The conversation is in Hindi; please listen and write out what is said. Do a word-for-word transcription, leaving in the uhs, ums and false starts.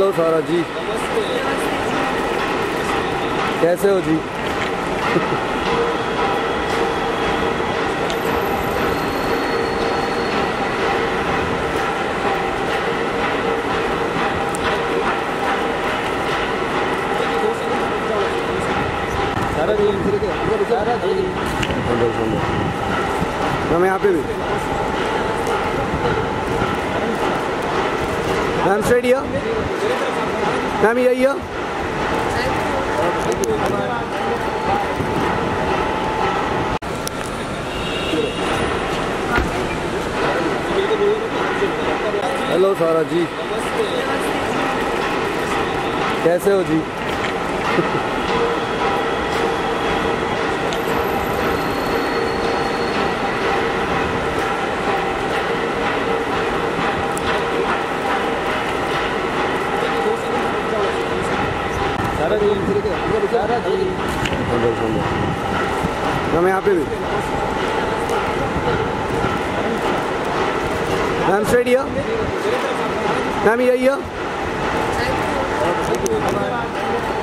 हेलो सारा जी, कैसे हो जी? सारा जी, सारा जी, मैम यहाँ पे भी मैम स्ट्रेट हियर, मैम ये हियर। हेलो सारा जी, कैसे हो जी? सारा जी, सारा जी, मैम यहाँ पे भी मैम स्ट्रेट हियर, मैम ये हियर।